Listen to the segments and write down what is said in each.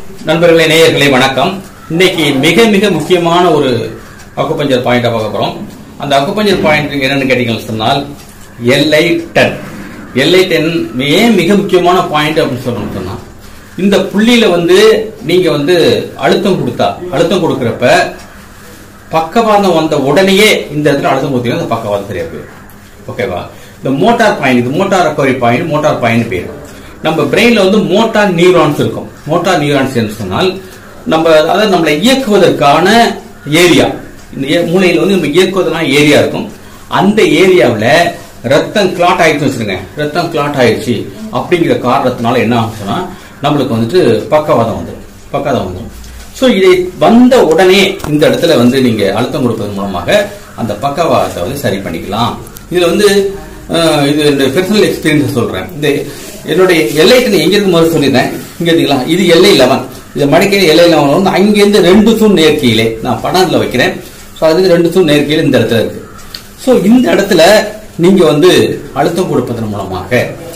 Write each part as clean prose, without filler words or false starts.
நண்பர்களே, நேயர்களே வணக்கம். இன்னைக்கு மிக மிக முக்கியமான ஒரு அக்குபஞ்சர் பாயிண்டா பார்க்க போறோம். அந்த அக்குபஞ்சர் பாயிண்ட் என்னன்னு கேட்டீங்கன்னு சொன்னால் LI10. LI10 ஏன் மிக முக்கியமான பாயிண்ட் அப்படின்னு சொன்னா, இந்த புள்ளியில நீங்க அழுத்தம் கொடுக்கறப்ப பக்கவாதம் வந்த உடனேயே இந்த இடத்துல அழுத்தம் கொடுத்தீங்கன்னா அந்த பக்கவாதம் சரியா போயிடும். ஓகேவா? இந்த மோட்டார் பாயிண்ட், இது motor recovery point, motor point பேரு. நம்ம பிரெயின்ல மோட்டார் நியூரான்ஸ் இருக்கும். மோட்டார் நியூரான்ஸ் என்று சொன்னால் நம்மளை இயக்குவதற்கான ஏரியா, இந்த மூளையில நம்ம இயக்குவதற்கான ஏரியா இருக்கும். அந்த ஏரியாவில் ரத்தம் கிளாட் ஆயிடுச்சு வச்சுருங்க. ரத்தம் கிளாட் ஆயிடுச்சு அப்படிங்கிற காரணத்தினால என்ன ஆகும்னா நம்மளுக்கு பக்கவாதம் வந்துடும். ஸோ இதை வந்த உடனே இந்த இடத்துல நீங்க அழுத்தம் கொடுப்பதன் மூலமாக அந்த பக்கவாதத்தை சரி பண்ணிக்கலாம். இதுல இது இந்த பெர்சனல் எக்ஸ்பீரியன்ஸ் சொல்றேன். இந்த என்னுடைய LI10 எங்க இருக்கு முதல்ல சொல்லிடுறேன். இங்க இருக்கீங்களா, இது LI11. இது மடிக்கை LI11 அங்கிருந்து 2 தூண் நேர்கீழே நான் படம்ல வைக்கிறேன். ஸோ அதுக்கு 2 தூண் நேர்கீழே இந்த இடத்துல இருக்கு. ஸோ இந்த இடத்துல நீங்க அழுத்தம் கொடுப்பதன் மூலமாக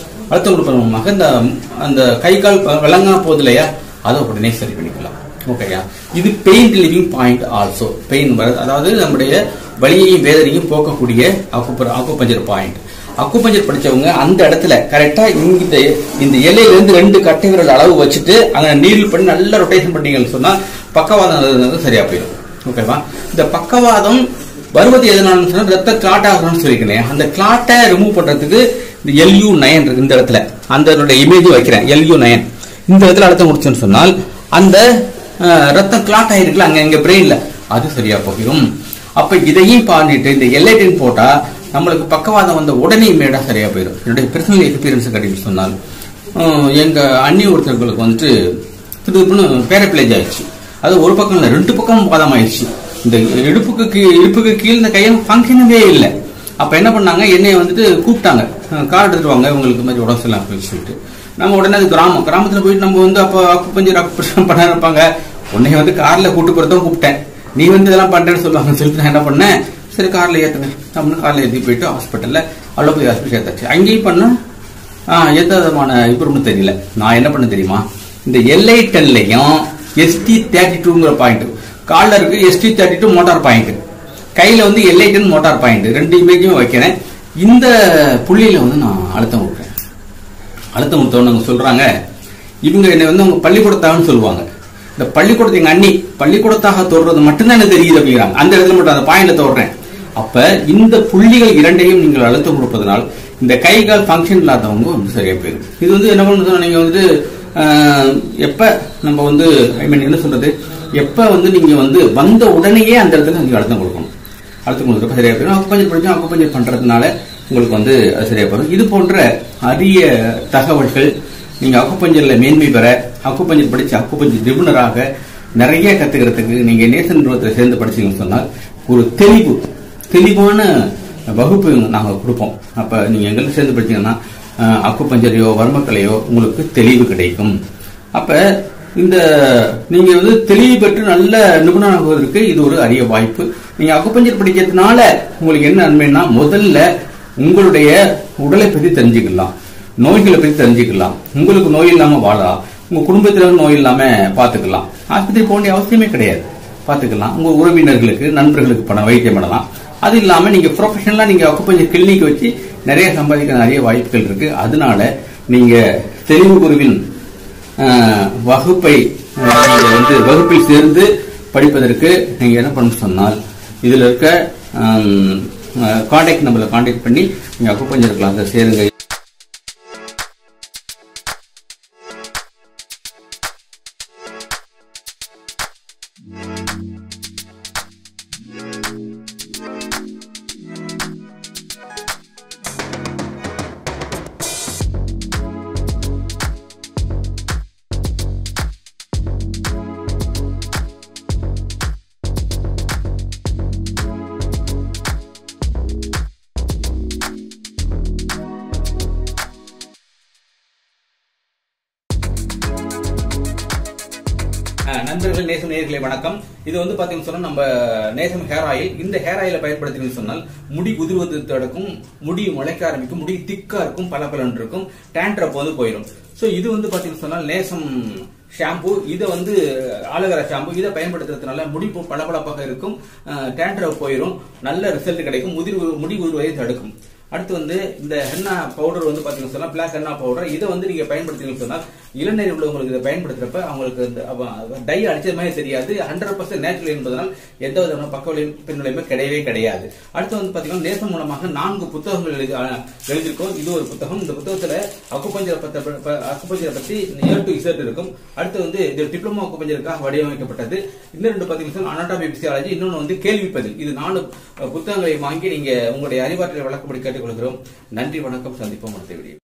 இந்த அந்த கை கால் விளங்கா போகுது இல்லையா, அதை உடனே சரி பண்ணிக்கலாம். ஓகேயா? இது pain relieving point also. Pain அதாவது நம்முடைய வலியையும் வேதனையும் போக்கக்கூடிய அக்குபஞ்சர் பாயிண்ட். அக்குபஞ்சர் படிச்சவங்க அந்த இடத்துல கரெக்டா இந்த எல்லையில இருந்து 2 கட்டை விரல் அளவு வச்சுட்டு அங்க நீரில் பண்ணி நல்லா ரொட்டேஷன் பண்ணீங்கன்னு சொன்னா பக்கவாதம் சரியா போயிடும். ஓகேவா? இந்த பக்கவாதம் வருவது எதனாலும் சொன்னா ரத்த கிளாட் ஆகணும்னு சொல்லிக்கிறேன். அந்த கிளாட்டை ரிமூவ் பண்றதுக்கு இந்த LU9 இருக்கு. இந்த இடத்துல அந்த இமேஜ் வைக்கிறேன். LU9 இந்த இடத்துல அழுத்தம் கொடுத்தோன்னு சொன்னால் அந்த ரத்தம் கிளாட் ஆயிருக்குல்ல அங்க பிரெயின்ல, அது சரியா போயிடும். அப்ப இதையும் பாண்டிட்டு இந்த LI10 போட்டா நம்மளுக்கு பக்கவாதம் வந்த உடனே இமேடா சரியா போயிடும். என்னுடைய பெர்சனல் எக்ஸ்பீரியன்ஸ் கிடைக்கும் சொன்னால், எங்க அண்ணி ஒருத்தர்களுக்கு திருப்புன்னு பேரப்பிளேஜ் ஆயிடுச்சு. அது ஒரு பக்கம் இல்லை, 2 பக்கம் பாதம் ஆயிடுச்சு. இந்த இடுப்புக்கு கீழே இந்த கையில் ஃபங்க்ஷனவே இல்லை. அப்ப என்ன பண்ணாங்க, என்னைய கூப்பிட்டாங்க, கார் எடுத்துட்டு வாங்க உங்களுக்கு மாதிரி உடம்பு சரியில்லை அப்படின்னு சொல்லிட்டு. நம்ம உடனே அது கிராமத்துல போயிட்டு நம்ம அப்போ அக்குபஞ்சர் பண்ண இருப்பாங்க. உன்னை கார்ல கூட்டு போறதும் கூப்பிட்டேன், நீ இதெல்லாம் பண்றேன்னு சொல்லுவாங்கன்னு சொல்லிட்டு நான் என்ன பண்ணேன், சரி கார்ல ஏத்துங்க நம்ம கார்ல ஏற்றி போயிட்டு ஹாஸ்பிட்டல்ல அலோபதி ஹாஸ்பிட்டல் ஏத்தாச்சு. அங்கேயும் பண்ண எந்த விதமான இம்ப்ரூவ்மெண்ட் தெரியல. நான் என்ன பண்ண தெரியுமா, இந்த LI10லயும் ST32ங்கிற பாயிண்ட் கால்ல இருக்கு, ST32 மோட்டார் பாயிண்ட், கையில LI10 மோட்டார் பாயிண்ட், 2 இமேஜுமே வைக்கிறேன். இந்த புள்ளியில நான் அழுத்தம் கொடுக்குறேன். அழுத்தம் கொடுத்தவங்க சொல்றாங்க, இவங்க என்னை அவங்க பள்ளிக்கூடத்தாகன்னு சொல்லுவாங்க. இந்த பள்ளிக்கூடத்தை எங்க அண்ணி பள்ளிக்கூடத்தாக தோடுறது மட்டும்தான் எனக்கு தெரியுது அப்படிங்கிறாங்க. அந்த இடத்துல மட்டும் அந்த பாயிண்ட தோடுறேன். அப்ப இந்த புள்ளிகள் இரண்டையும் நீங்கள் அழுத்தம் கொடுப்பதனால் இந்த கை கால் ஃபங்க்ஷன் இல்லாதவங்க சரியா போயிடும். இது என்ன பண்ணுறது, நீங்க எப்ப நம்ம என்ன சொல்றது, எப்ப நீங்க வந்த உடனேயே அந்த இடத்துல நீங்க அழுத்தம் கொடுக்கணும். அழுத்தம் கொடுக்குறப்ப சரியா போயிடும். அக்குபஞ்சர் படிச்சோம், அக்குபஞ்சர் பண்றதுனால உங்களுக்கு அது சரியா போயிடும். இது போன்ற அரிய தகவல்கள் நீங்க அக்குபஞ்சர்ல மேன்மை பெற, அக்குபஞ்சர் படிச்சு அக்குபஞ்சர் நிபுணராக நிறைய கத்துக்கிறதுக்கு நீங்க நேசன் நிறுவனத்தில் சேர்ந்து படிச்சீங்கன்னு சொன்னால் ஒரு தெளிவான வகுப்பு நாங்க கொடுப்போம். அப்ப நீங்க எங்களுக்கு சேர்ந்து படிச்சீங்கன்னா அக்குபஞ்சரையோ வர்மக்கலையோ உங்களுக்கு தெளிவு கிடைக்கும். அப்ப இந்த நீங்க தெளிவு பெற்று நல்ல நிபுணராகுவதற்கு இது ஒரு அரிய வாய்ப்பு. நீங்க அக்குபஞ்சர் படிக்கிறதுனால உங்களுக்கு என்ன நன்மைன்னா, முதல்ல உங்களுடைய உடலை பற்றி தெரிஞ்சுக்கலாம், நோய்களை பற்றி தெரிஞ்சுக்கலாம், உங்களுக்கு நோய் இல்லாம வாழலாம், உங்க குடும்பத்தினர் நோய் இல்லாம பாத்துக்கலாம், ஆஸ்பத்திரி போக வேண்டிய அவசியமே கிடையாது, பாத்துக்கலாம். உங்க உறவினர்களுக்கு நண்பர்களுக்கு வைத்தியம் பண்ணலாம். அது இல்லாம நீங்க ப்ரொஃபஷனலா நீங்க அக்குபஞ்சர் கிளினிக் வச்சு நிறைய சம்பாதிக்க நிறைய வாய்ப்புகள் இருக்கு. அதனால நீங்க தெளிவு குருவின் வகுப்பை வகுப்பில் சேர்ந்து படிப்பதற்கு நீங்க என்ன பண்ண சொன்னால், இதுல இருக்க கான்டாக்ட் நம்பர்ல கான்டாக்ட் பண்ணி நீங்க அக்குபஞ்சர் கிளாஸ் சேருங்க. நண்பர்கள், நேசம் நேயர்களே வணக்கம். இது பாத்தீங்கன்னு சொன்னா நம்ம நேசம் ஹேர் ஆயில். இந்த ஹேர் ஆயில பயன்படுத்தினு சொன்னால் முடி உதிர்வது தடுக்கும், முடி முளைக்க ஆரம்பிக்கும், முடி திக்கா இருக்கும், பல இருக்கும், டேண்ட்ரப் போயிடும். சோ இது பாத்தீங்கன்னு சொன்னால் நேசம் ஷாம்பு. இதை வந்து ஆலோவேரா ஷாம்பு இதை பயன்படுத்துறதுனால முடி பளபளப்பாக இருக்கும், டேண்ட்ரஃப் போயிடும், நல்ல ரிசல்ட் கிடைக்கும், முடி உதிர்வதை தடுக்கும். அடுத்து வந்து இந்த ஹென்னா பவுடர் வந்து பாத்தீங்கன்னா சொன்னா பிளாக் ஹென்னா பவுடர் இதை வந்து நீங்க பயன்படுத்தீங்கன்னு சொன்னால் இளநீர் உள்ளவங்களுக்கு இதை பயன்படுத்துறப்ப அவங்களுக்கு டை அடிச்சது மாதிரி தெரியாது, 100% நேச்சுரல் என்பதனால் எந்த விதமான பக்க பின்விளைவுமே கிடையவே கிடையாது. அடுத்து வந்து பாத்தீங்கன்னா நேசம் மூலமாக 4 புத்தகங்கள் எழுதியிருக்கோம். இது ஒரு புத்தகம். இந்த புத்தகத்துல அக்குபஞ்சரை பத்தி A to Z இருக்கும். அடுத்து வந்து இது டிப்ளமோ அக்குபஞ்சருக்காக வடிவமைக்கப்பட்டது. இன்னும் 2 பாத்தீங்கன்னா அனாட்டமி பிசியாலஜி, இன்னொன்னு வந்து கேள்விப்பதில். இது 4 புத்தகங்களை வாங்கி நீங்க உங்களுடைய அறிவாற்றலை வளர்க்கும்படி கேட்டுக்கொள்கிறோம். நன்றி, வணக்கம், சந்திப்போம் அடுத்த வீடியோ.